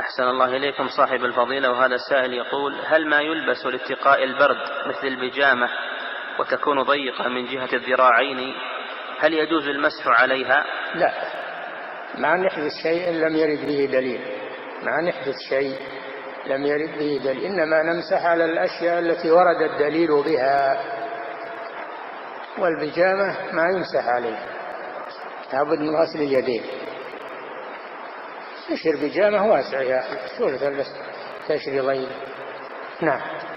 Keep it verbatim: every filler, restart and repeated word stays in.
أحسن الله إليكم صاحب الفضيلة. وهذا السائل يقول: هل ما يلبس لاتقاء البرد مثل البيجامة وتكون ضيقة من جهة الذراعين هل يجوز المسح عليها؟ لا، مع نحدث شيء لم يرد به دليل، مع نحدث شيء لم يرد به دليل، إنما نمسح على الأشياء التي ورد الدليل بها، والبيجامة ما يمسح عليه، لابد من غسل اليدين. تشري بيجامة واسع يا أخي، شو تشري ضيق؟ نعم.